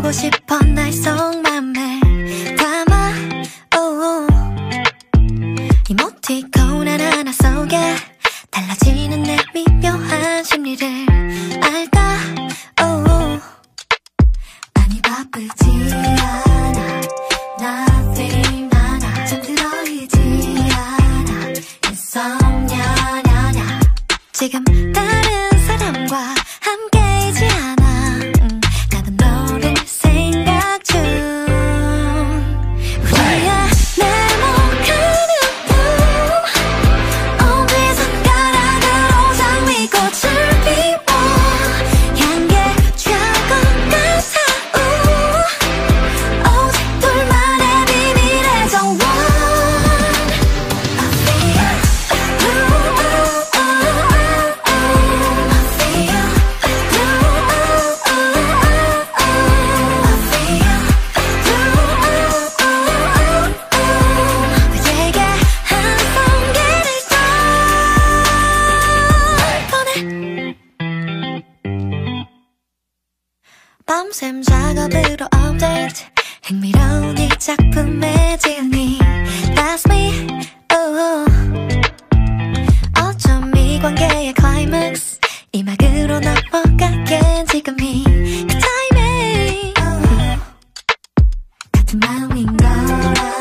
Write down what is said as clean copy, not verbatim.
보고 싶어 날 속맘에 담아 이모티콘 하나하나 속에 달라지는 내 미묘한 심리를 알까 아니 바쁘지 않아 nothing 하나 잠들어 있지 않아 insomnia 냐냐 지금 다른 사람과 함께이지 않아 나도 너를 생각 중 우리의 네모가는 꿈 어디 손가락으로 장미꽃을 피워 향기에 취할 것 같아 오직 둘만의 비밀의 정원 I feel 너에게 한 송이를 더 보내 밤샘 작업으로 업데이트 흥미로운 이 작품의 지은이 That's me 어쩜 이 관계의 클라이맥스 이 막으로 넘어가게 지금이 그 타이밍 같은 마음인 걸 알아